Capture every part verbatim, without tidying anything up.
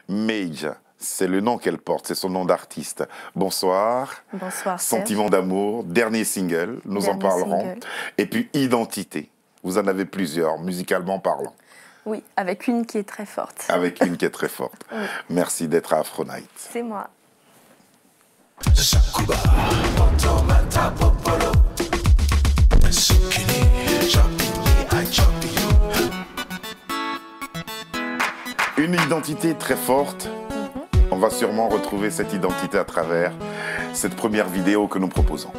Mage, c'est le nom qu'elle porte, c'est son nom d'artiste. Bonsoir. Bonsoir. Sentiment d'amour, dernier single, nous dernier en parlerons. Single. Et puis Identité, vous en avez plusieurs, musicalement parlant. Oui, avec une qui est très forte. Avec une qui est très forte. Oui. Merci d'être à Afro Night. C'est moi. Une identité très forte. Mm-hmm. On va sûrement retrouver cette identité à travers cette première vidéo que nous proposons.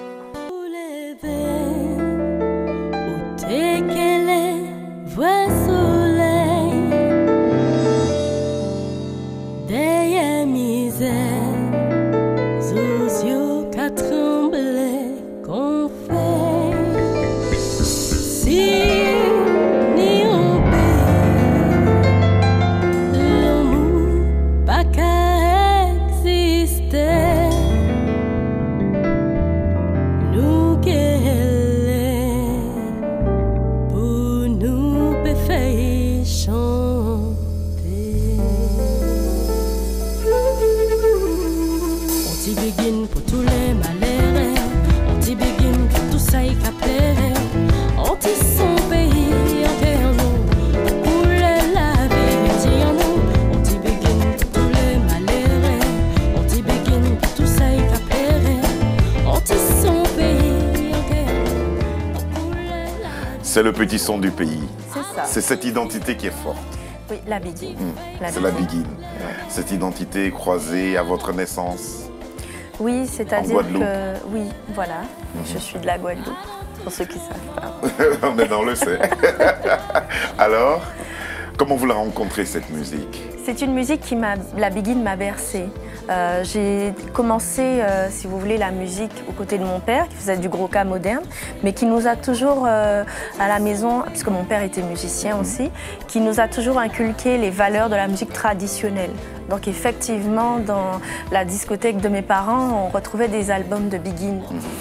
C'est le petit son du pays. C'est ça. C'est cette identité qui est forte. Oui, la Biguine. Mmh. C'est la Biguine. Ouais. Cette identité croisée à votre naissance. Oui, c'est-à-dire que... Oui, voilà. Mmh. Je suis de la Guadeloupe, pour ceux qui ne savent pas. Mais on le sait. Alors, comment vous la rencontrez, cette musique? C'est une musique qui m'a... La Biguine m'a bercée. Euh, j'ai commencé, euh, si vous voulez, la musique aux côtés de mon père, qui faisait du gros cas moderne, mais qui nous a toujours, euh, à la maison, puisque mon père était musicien aussi, qui nous a toujours inculqué les valeurs de la musique traditionnelle. Donc effectivement, dans la discothèque de mes parents, on retrouvait des albums de Biguine.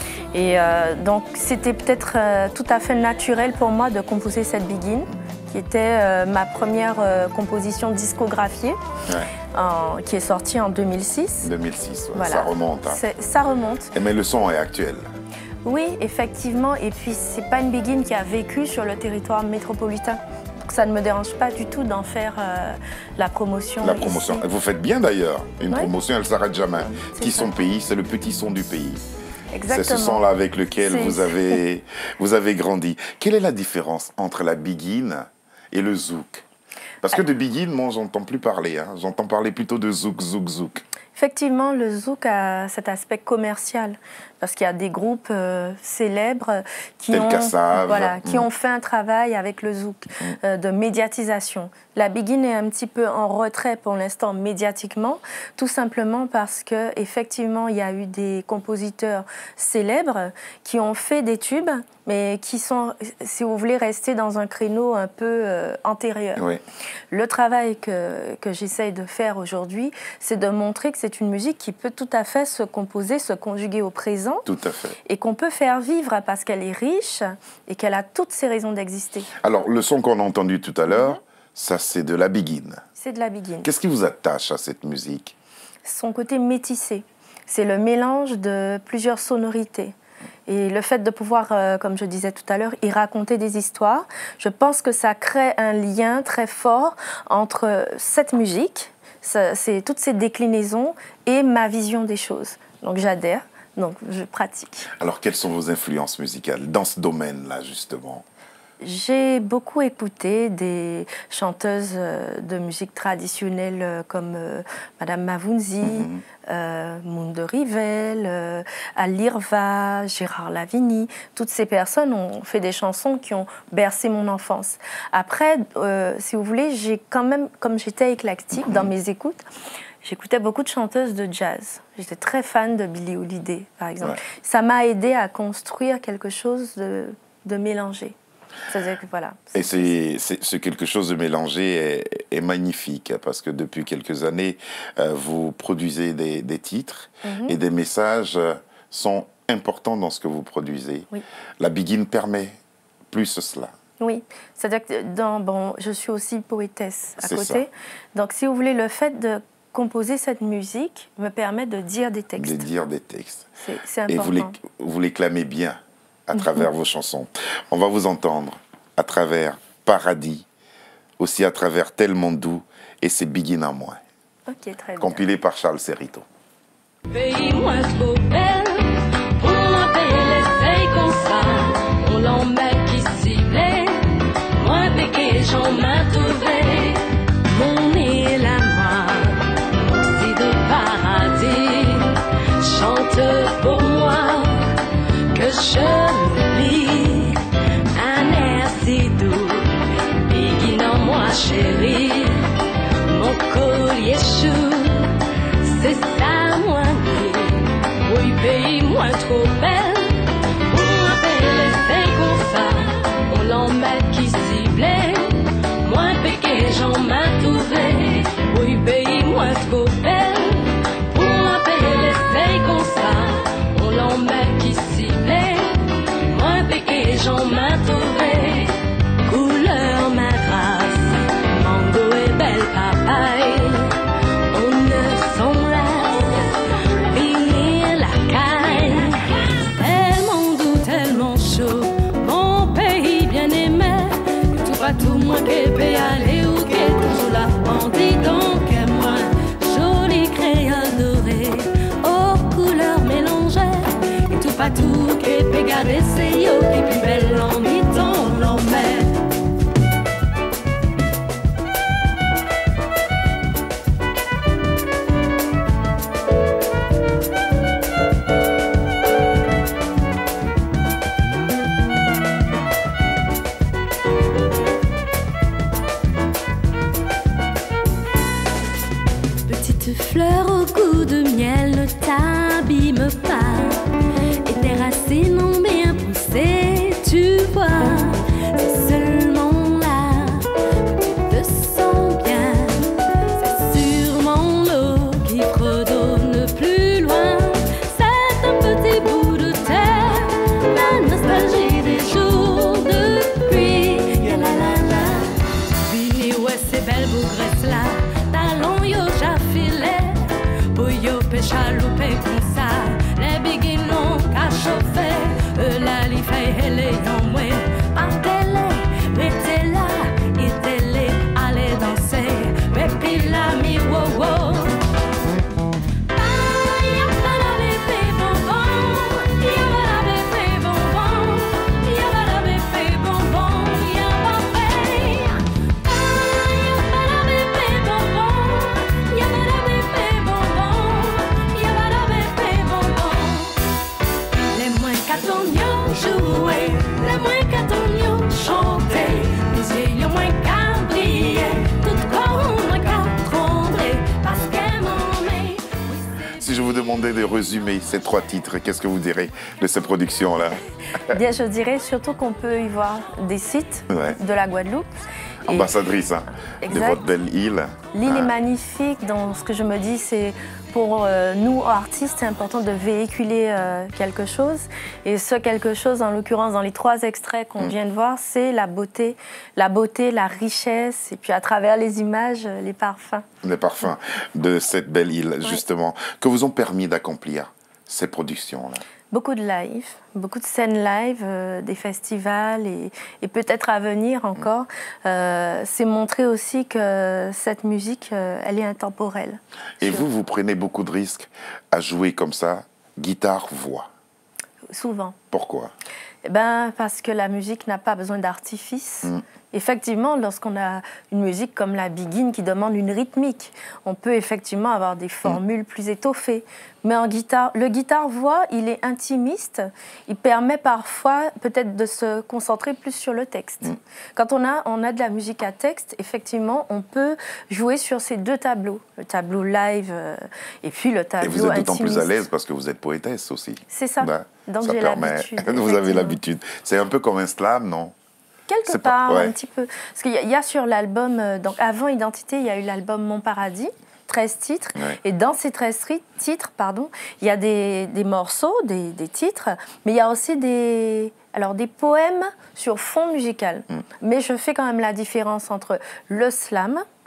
Et euh, donc c'était peut-être euh, tout à fait naturel pour moi de composer cette Biguine, qui était euh, ma première euh, composition discographiée, ouais. euh, qui est sortie en deux mille six. deux mille six, ouais, voilà. Ça remonte. Hein. Ça remonte. Et mais le son est actuel. Oui, effectivement. Et puis, c'est pas une Biguine qui a vécu sur le territoire métropolitain. Donc, ça ne me dérange pas du tout d'en faire euh, la promotion. La promotion. Ici. Vous faites bien d'ailleurs. Une ouais. promotion, elle ne s'arrête jamais. Qui ça. Son pays, c'est le petit son du pays. Exactement. C'est ce son-là avec lequel vous avez, vous avez grandi. Quelle est la différence entre la Biguine et le zouk? Parce que de Biguine, moi, j'entends plus parler. Hein. J'entends parler plutôt de zouk, zouk, zouk. Effectivement, le zouk a cet aspect commercial. Parce qu'il y a des groupes euh, célèbres qui, ont, voilà, qui mmh. ont fait un travail avec le zouk mmh. euh, de médiatisation. La Biguine est un petit peu en retrait pour l'instant médiatiquement, tout simplement parce qu'effectivement, il y a eu des compositeurs célèbres qui ont fait des tubes, mais qui sont, si vous voulez, restés dans un créneau un peu euh, antérieur. Oui. Le travail que, que j'essaye de faire aujourd'hui, c'est de montrer que c'est une musique qui peut tout à fait se composer, se conjuguer au présent. Tout à fait. Et qu'on peut faire vivre parce qu'elle est riche et qu'elle a toutes ses raisons d'exister. Alors, le son qu'on a entendu tout à l'heure, mm-hmm. ça c'est de la Biguine. C'est de la Biguine. Qu'est-ce qui vous attache à cette musique? Son côté métissé. C'est le mélange de plusieurs sonorités. Et le fait de pouvoir, euh, comme je disais tout à l'heure, y raconter des histoires, je pense que ça crée un lien très fort entre cette musique, c'est toutes ces déclinaisons et ma vision des choses. Donc j'adhère. Donc, je pratique. Alors, quelles sont vos influences musicales dans ce domaine-là, justement? J'ai beaucoup écouté des chanteuses de musique traditionnelle comme euh, Madame Mavounzi, mm-hmm. euh, Monde de Rivel, euh, Alirva, Gérard Lavigny. Toutes ces personnes ont fait des chansons qui ont bercé mon enfance. Après, euh, si vous voulez, j'ai quand même, comme j'étais éclectique mm-hmm. dans mes écoutes, j'écoutais beaucoup de chanteuses de jazz. J'étais très fan de Billie Holiday, par exemple. Ouais. Ça m'a aidé à construire quelque chose de, de mélangé. C'est-à-dire que voilà. Et c'est, c'est, ce quelque chose de mélangé est, est magnifique, parce que depuis quelques années, euh, vous produisez des, des titres mm-hmm. et des messages sont importants dans ce que vous produisez. Oui. La Biguine permet plus cela. Oui, c'est-à-dire que dans, bon, je suis aussi poétesse à c'est côté. Ça. Donc, si vous voulez, le fait de composer cette musique me permet de dire des textes. De dire des textes. C'est important. Et vous les, vous les clamez bien à travers vos chansons. On va vous entendre à travers Paradis, aussi à travers Tellement doux, et c'est Begin à moi. Ok, très bien. Compilé par Charles Cerrito. Pays-moi trop belle, pour m'appeler l'essai comme ça, on l'en met qui ciblait, moi péqué j'en m'a trouvé, mon île à moi, si de paradis, chante pour moi, que je lis, un air si doux, Begin en moi chérie, mon collier chou, c'est ça moi. Oui, pays-moi trop belle, pour m'appeler c'est comme ça, on l'en met qui ciblait, moi péqué j'en m'a trouvé. Oui, pays-moi trop belle, pour m'appeler c'est comme ça, on l'en met qui ciblait, moi péqué j'en m'a trouvé. Couleur ma grâce, mango et belle papaye, on ne s'en tout moi qui peux aller ou qui toujours là on dit donc et moi jolie créole dorée aux couleurs mélangées et tout pas tout qui peut garder c'est yo qui plus belle en mi-temps l'on met. Fleur au goût de miel ne t'abîme pas et tes racines ont bien poussé, tu vois, c'est seulement là que tu te sens bien, c'est sûrement l'eau qui fredonne plus loin, c'est un petit bout de terre, la nostalgie des jours de pluie, ya la la la, vini ouais c'est belle bougresse là, talons yo j'affilais. Yo pêche à louper comme ça, les biguinons qu'à chauffer, eux la li fait elle est en moi, partez-les, mettez-la, mettez-les, allez danser, mais puis la mi wow wow. Si je vous demandais de résumer ces trois titres, qu'est-ce que vous direz de ces productions-là? Bien, je dirais surtout qu'on peut y voir des sites ouais. de la Guadeloupe. Ambassadrice hein, de votre belle île. L'île ah. est magnifique, donc ce que je me dis, c'est pour euh, nous, artistes, c'est important de véhiculer euh, quelque chose. Et ce quelque chose, en l'occurrence, dans les trois extraits qu'on mm. vient de voir, c'est la beauté, la beauté, la richesse, et puis à travers les images, les parfums. Les parfums de cette belle île, ouais. justement, que vous ont permis d'accomplir ces productions-là. Beaucoup de live, beaucoup de scènes live, euh, des festivals et, et peut-être à venir encore. Euh, c'est montrer aussi que cette musique, euh, elle est intemporelle. Et vous, vous prenez beaucoup de risques à jouer comme ça, guitare, voix? Souvent. Pourquoi? Eh ben, parce que la musique n'a pas besoin d'artifice. Mm. Effectivement, lorsqu'on a une musique comme la Begin qui demande une rythmique, on peut effectivement avoir des formules mmh. plus étoffées. Mais en guitare, le guitare-voix, il est intimiste. Il permet parfois peut-être de se concentrer plus sur le texte. Mmh. Quand on a, on a de la musique à texte, effectivement, on peut jouer sur ces deux tableaux. Le tableau live euh, et puis le tableau intimiste. Et vous êtes d'autant plus à l'aise parce que vous êtes poétesse aussi. C'est ça. Ben, Donc j'ai l'habitude. Vous avez l'habitude. C'est un peu comme un slam, non? Quelque part, pas, ouais. un petit peu. Parce qu'il y, y a sur l'album, euh, donc avant Identité, il y a eu l'album Mon Paradis, treize titres. Ouais. Et dans ces treize titres, pardon, il y a des, des morceaux, des, des titres, mais il y a aussi des, alors, des poèmes sur fond musical. Mm. Mais je fais quand même la différence entre le slam,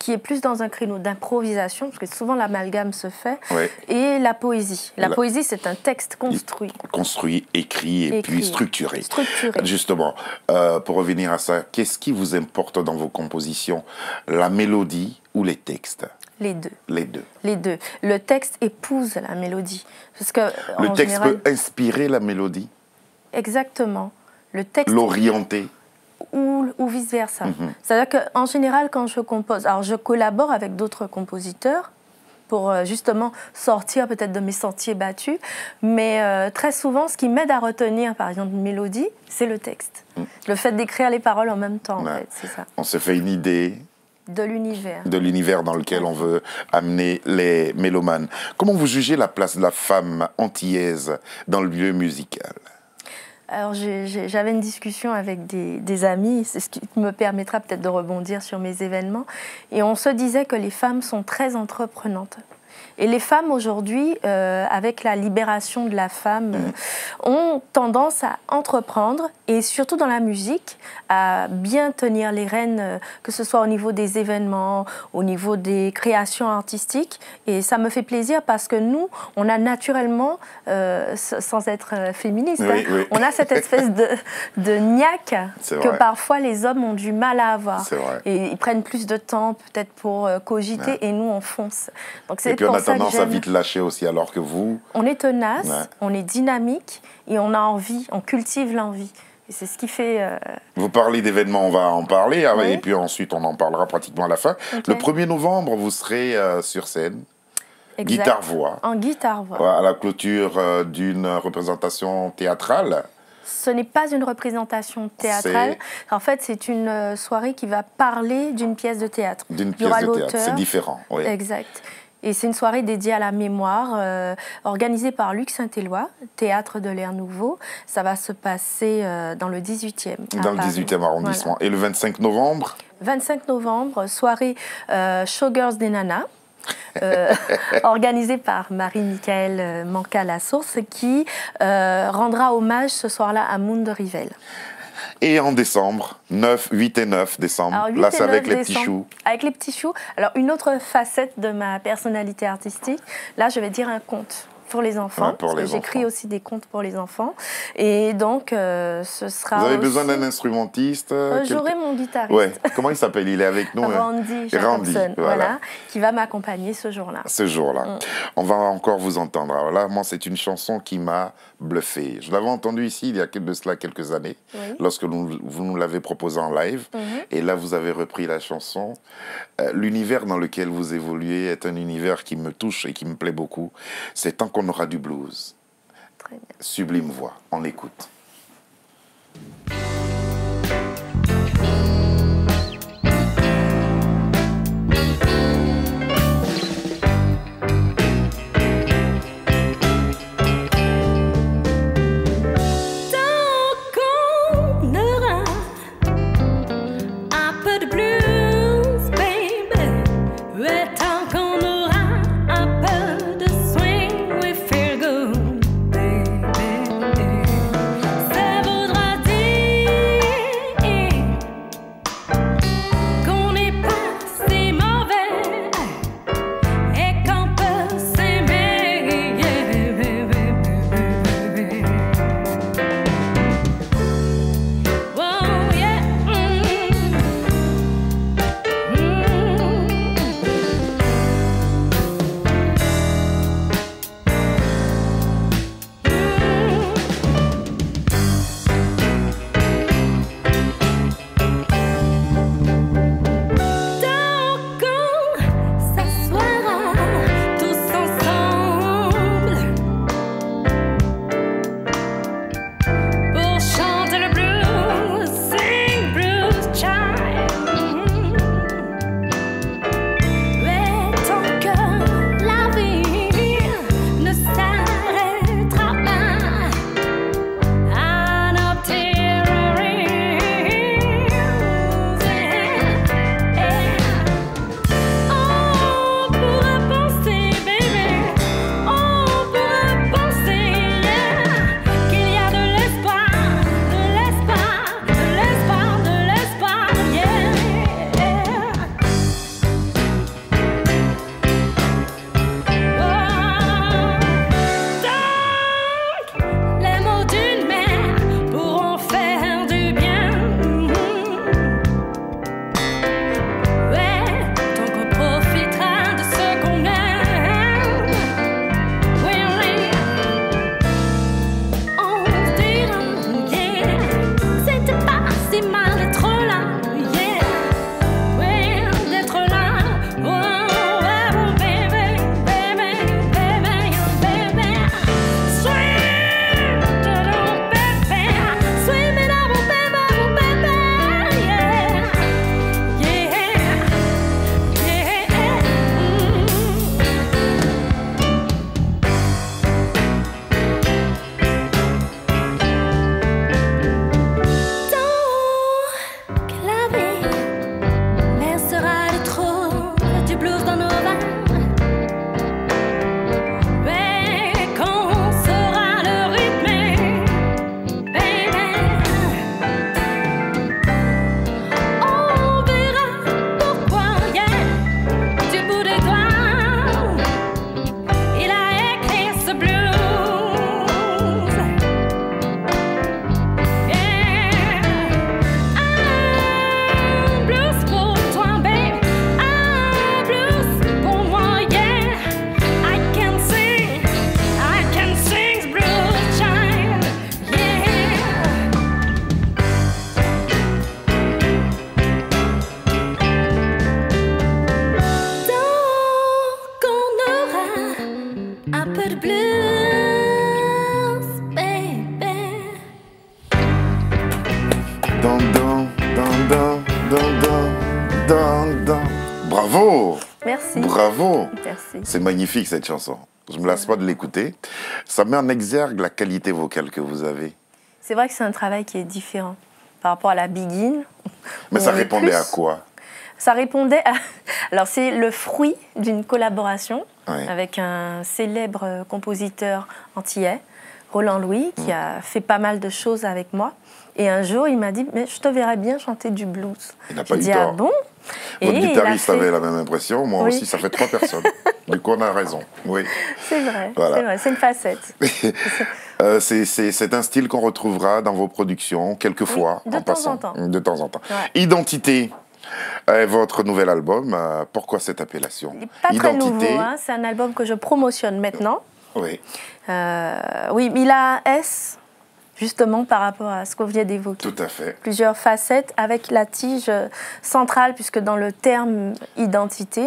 qui est plus dans un créneau d'improvisation, parce que souvent l'amalgame se fait, ouais. et la poésie. La, la... poésie, c'est un texte construit. Construit, écrit et écrit. puis structuré. Structuré. Justement, euh, pour revenir à ça, qu'est-ce qui vous importe dans vos compositions? La mélodie ou les textes? Les deux. Les deux. Les deux. Le texte épouse la mélodie. Parce que, le en texte général... peut inspirer la mélodie? Exactement. Le texte... L'orienter? Ou, ou vice-versa. Mm-hmm. C'est-à-dire qu'en général, quand je compose... Alors, je collabore avec d'autres compositeurs pour euh, justement sortir peut-être de mes sentiers battus. Mais euh, très souvent, ce qui m'aide à retenir, par exemple, une mélodie, c'est le texte. Mm. Le fait d'écrire les paroles en même temps, ouais. en fait, c'est ça. On se fait une idée... De l'univers. De l'univers dans lequel on veut amener les mélomanes. Comment vous jugez la place de la femme antillaise dans le milieu musical? Alors, j'avais une discussion avec des, des amis, c'est ce qui me permettra peut-être de rebondir sur mes événements, et on se disait que les femmes sont très entreprenantes. Et les femmes aujourd'hui, euh, avec la libération de la femme, mmh. euh, ont tendance à entreprendre, et surtout dans la musique, à bien tenir les rênes, euh, que ce soit au niveau des événements, au niveau des créations artistiques. Et ça me fait plaisir parce que nous, on a naturellement, euh, sans être euh, féministe, oui, hein, oui. on a cette espèce de, de niaque que vrai. Parfois les hommes ont du mal à avoir. Et ils prennent plus de temps peut-être pour euh, cogiter, ouais. et nous, on fonce. Donc, et puis on a tendance à vite lâcher aussi, alors que vous... On est tenace, ouais. on est dynamique, et on a envie, on cultive l'envie. Et c'est ce qui fait... Euh... Vous parlez d'événements, on va en parler, oui. et puis ensuite on en parlera pratiquement à la fin. Okay. Le premier novembre, vous serez euh, sur scène, guitare-voix. En guitare-voix. À la clôture euh, d'une représentation théâtrale. Ce n'est pas une représentation théâtrale. En fait, c'est une soirée qui va parler d'une pièce de théâtre. D'une pièce de théâtre, c'est différent. Oui. Exact. Et c'est une soirée dédiée à la mémoire, euh, organisée par Luc Saint-Éloi, Théâtre de l'Air Nouveau. Ça va se passer euh, dans le dix-huitième. Dans le dix-huitième arrondissement. Voilà. Et le vingt-cinq novembre? vingt-cinq novembre, soirée euh, Showgirls des Nanas. euh, organisée par Marie-Michaëlle Manca-Lassource, qui euh, rendra hommage ce soir-là à Moon de Rivelle. Et en décembre, neuf, huit et neuf décembre, Alors, là c'est avec les petits choux. Avec les petits choux. Alors une autre facette de ma personnalité artistique, là je vais dire un conte pour les enfants, ouais, parce que j'écris aussi des contes pour les enfants. Et donc, euh, ce sera Vous avez aussi... besoin d'un instrumentiste euh, J'aurai quelque... mon guitariste. Ouais. Comment il s'appelle? Il est avec nous. Randy Jacobson, Randy, voilà. voilà, qui va m'accompagner ce jour-là. Ce jour-là. Mm. On va encore vous entendre. Alors là, moi, c'est une chanson qui m'a bluffé. Je l'avais entendue ici il y a de cela quelques années, oui. lorsque nous, vous nous l'avez proposée en live. Mm-hmm. Et là, vous avez repris la chanson. Euh, l'univers dans lequel vous évoluez est un univers qui me touche et qui me plaît beaucoup. C'est Tant qu'on aura du blues. Très bien. Sublime voix. On l'écoute. Ça vaudra dire un peu de blues, baby. Dan, dan, dan, dan, dan, dan, dan, dan. Bravo! Merci. Bravo! Merci. C'est magnifique cette chanson. Je ne me lasse pas de l'écouter. Ça met en exergue la qualité vocale que vous avez. C'est vrai que c'est un travail qui est différent par rapport à la Begin. Mais ça On est répondait plus- à quoi? Ça répondait à... Alors, c'est le fruit d'une collaboration Ouais. avec un célèbre compositeur antillais, Roland Louis, qui a fait pas mal de choses avec moi. Et un jour, il m'a dit, mais je te verrais bien chanter du blues. Il n'a pas J'ai eu dit, tort. ah bon? Votre il a guitariste fait- avait la même impression. Moi Oui. aussi, ça fait trois personnes. Du coup, on a raison. Oui. C'est vrai, Voilà. c'est vrai, c'est une facette. Euh, c'est, c'est, c'est un style qu'on retrouvera dans vos productions, quelquefois, Oui, de en temps passant. en temps. De temps en temps. Ouais. Identité, euh, votre nouvel album. euh, pourquoi cette appellation? Il n'est pas très Identité. nouveau, hein, c'est un album que je promotionne maintenant. Oui. Euh, oui, il a un S, justement par rapport à ce qu'on vient d'évoquer. Tout à fait. Plusieurs facettes avec la tige centrale, puisque dans le terme identité,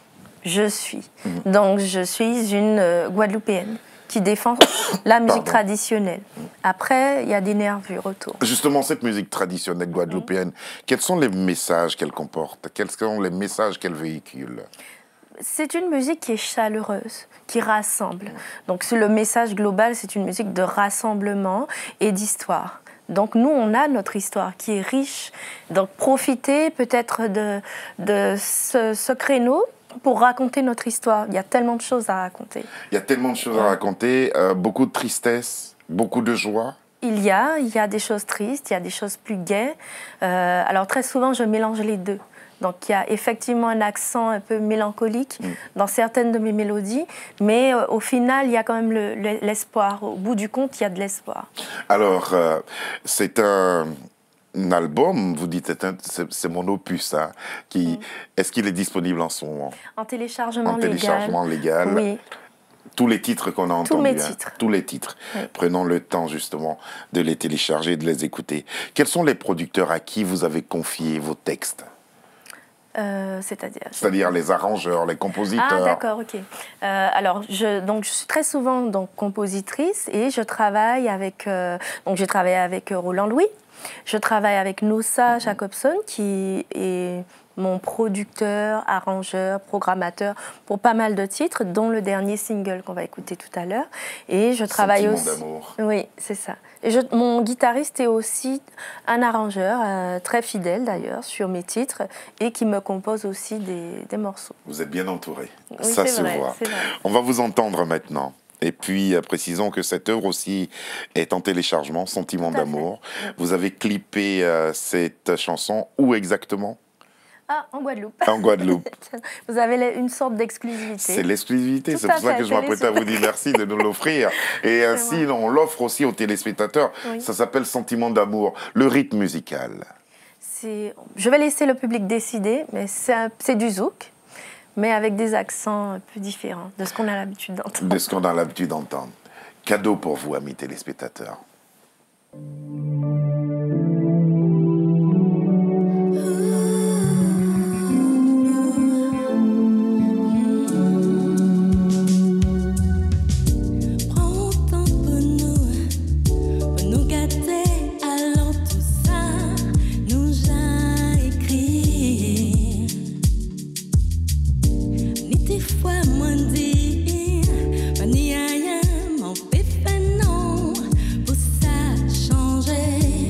je suis. Mhm. Donc je suis une euh, Guadeloupéenne qui défend la musique Pardon. traditionnelle. Après, il y a des nervures autour. Justement, cette musique traditionnelle guadeloupéenne, quels sont les messages qu'elle comporte? Quels sont les messages qu'elle véhicule? C'est une musique qui est chaleureuse, qui rassemble. Donc c'est le message global, c'est une musique de rassemblement et d'histoire. Donc nous, on a notre histoire qui est riche. Donc profitez peut-être de, de ce, ce créneau pour raconter notre histoire. Il y a tellement de choses à raconter. Il y a tellement de choses à raconter, euh, beaucoup de tristesse, beaucoup de joie. Il y a, il y a des choses tristes, il y a des choses plus gaies. Euh, alors très souvent, je mélange les deux. Donc il y a effectivement un accent un peu mélancolique Mm. dans certaines de mes mélodies, mais euh, au final, il y a quand même le- le- l'espoir. Au bout du compte, il y a de l'espoir. Alors, euh, c'est un, un album, vous dites, c'est, un- c'est, c'est mon opus. Hein, qui, Est-ce qu'il est disponible en ce moment? En téléchargement En légal. téléchargement légal. Oui. Tous les titres qu'on a entendus. mes hein, titres. tous les titres. Oui. Prenons le temps justement de les télécharger et de les écouter. Quels sont les producteurs à qui vous avez confié vos textes? Euh, c'est-à-dire C'est-à-dire les arrangeurs, les compositeurs. Ah d'accord, ok. Euh, alors je, donc je suis très souvent donc compositrice et je travaille avec euh, donc j'ai travaillé avec euh, Roland Louis, je travaille avec Nossa Jacobson qui est mon producteur, arrangeur, programmateur pour pas mal de titres, dont le dernier single qu'on va écouter tout à l'heure. Et je travaille Sentiment aussi. d'amour. Oui, c'est ça. Et je, mon guitariste est aussi un arrangeur, euh, très fidèle d'ailleurs, sur mes titres, et qui me compose aussi des, des morceaux. Vous êtes bien entouré. Oui, Ça c'est se vrai, voit. c'est vrai. On va vous entendre maintenant. Et puis, euh, précisons que cette œuvre aussi est en téléchargement, Sentiment Tout à fait. d'amour. Vous avez clippé euh, cette chanson où exactement? Ah, en Guadeloupe. En Guadeloupe. Vous avez les- une sorte d'exclusivité. C'est l'exclusivité. Tout C'est à pour ça fait, que je c'est m'apprête à les- vous dire merci de nous l'offrir. Et ainsi, vrai. on l'offre aussi aux téléspectateurs. Oui. Ça s'appelle Sentiment d'amour. Le rythme musical. C'est- Je vais laisser le public décider, mais c'est un- c'est du zouk, mais avec des accents un peu différents de ce qu'on a l'habitude d'entendre. De ce qu'on a l'habitude d'entendre. Cadeau pour vous, amis téléspectateurs. Prends ton pour nous, pour nous gâter, alors tout ça nous a écrit. Ni tes fois moins dit, ni rien m'en fait faire non, pour ça changer.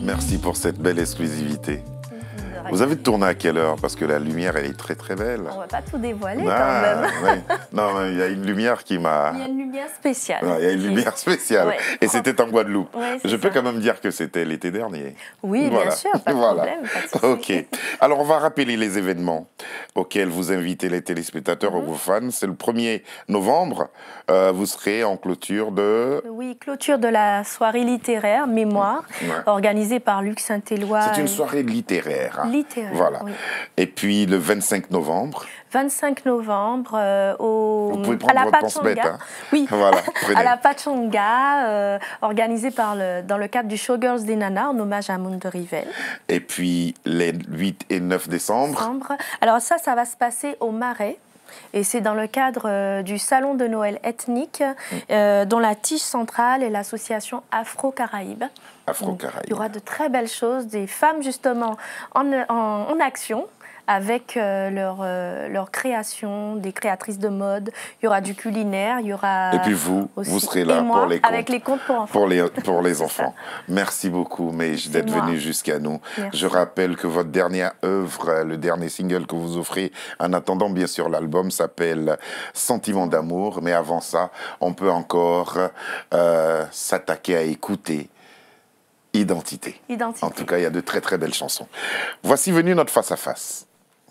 Merci pour cette belle exclusivité. Vous avez tourné à quelle heure? Parce que la lumière, elle est très très belle. On ne va pas tout dévoiler ah, quand même. Ouais. Non, il y a une lumière qui m'a... Il y a une lumière spéciale. Non, il y a une lumière spéciale. Ouais. Et c'était en Guadeloupe. Ouais, Je peux ça. quand même dire que c'était l'été dernier. Oui, voilà. bien sûr, pas de voilà. problème. Pas de ok. Alors, on va rappeler les événements auxquels vous invitez les téléspectateurs mm-hmm. ou vos fans. C'est le premier novembre. Euh, vous serez en clôture de... Oui, clôture de la soirée littéraire Mémoire, ouais. organisée par Luc Saint-Éloi. C'est une soirée littéraire. Hein. Littéraire, Voilà. Oui. Et puis le vingt-cinq novembre. vingt-cinq novembre euh, au, Vous pouvez prendre à la votre Pachanga. pense-bête. Hein. Oui, voilà, à la Pachanga, euh, organisée par le, dans le cadre du Showgirls des Nanas, en hommage à Moun de Rivelle. Et puis les huit et neuf décembre. décembre. Alors ça, ça va se passer au Marais. Et c'est dans le cadre euh, du Salon de Noël ethnique, euh, dont la tige centrale est l'association Afro-Caraïbes. Afro-Caraïbes. Il y aura de très belles choses, des femmes justement en, en, en action, avec euh, leur, euh, leur création, des créatrices de mode. Il y aura du culinaire, il y aura... Et puis vous, aussi, vous serez là moi, pour les contes. Avec les contes pour enfants. Pour les, pour les enfants. Merci beaucoup, Meij, d'être venu jusqu'à nous. Merci. Je rappelle que votre dernière œuvre, le dernier single que vous offrez, en attendant bien sûr l'album, s'appelle Sentiment d'amour. Mais avant ça, on peut encore euh, s'attaquer à écouter Identité. Identité. En tout cas, il y a de très très belles chansons. Voici venu notre face-à-face.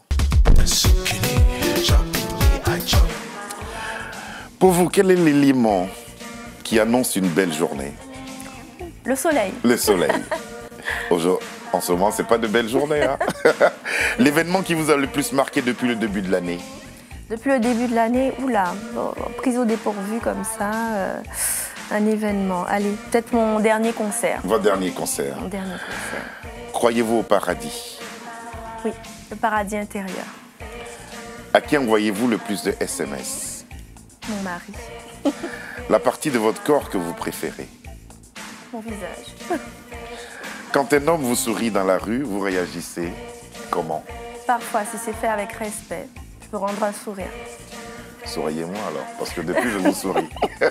Pour vous, quel est l'élément qui annonce une belle journée? Le soleil. Le soleil. En ce moment, c'est pas de belles journées. Hein. L'événement qui vous a le plus marqué depuis le début de l'année? Depuis le début de l'année, oula, bon, prise au dépourvu comme ça, euh, un événement. Allez, peut-être mon dernier concert. Votre dernier concert. Mon dernier concert. Croyez-vous au paradis? Oui, le paradis intérieur. À qui envoyez-vous le plus de S M S? Mon mari. La partie de votre corps que vous préférez? Mon visage. Quand un homme vous sourit dans la rue, vous réagissez comment? Parfois, si c'est fait avec respect, je peux rendre un sourire. Souriez-moi alors, parce que depuis je vous souris.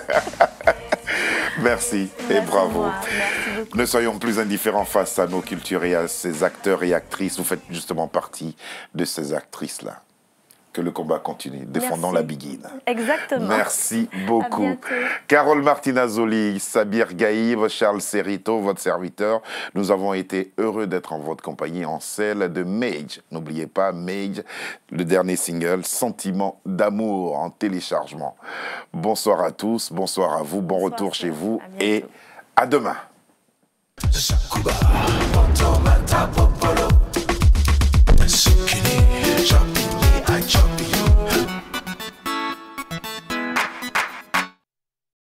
Merci, Merci et bravo. Merci beaucoup. Ne soyons plus indifférents face à nos cultures et à ces acteurs et actrices. Vous faites justement partie de ces actrices-là. Que le combat continue, défendant Merci. la biguine. Exactement. Merci beaucoup. À bientôt. Carole Martinazoli, Sabir Gaïb, Charles Serrito, votre serviteur. Nous avons été heureux d'être en votre compagnie en celle de Meij. N'oubliez pas, Meij, le dernier single, Sentiment d'amour en téléchargement. Bonsoir à tous, bonsoir à vous, bon bonsoir retour chez vous et à demain.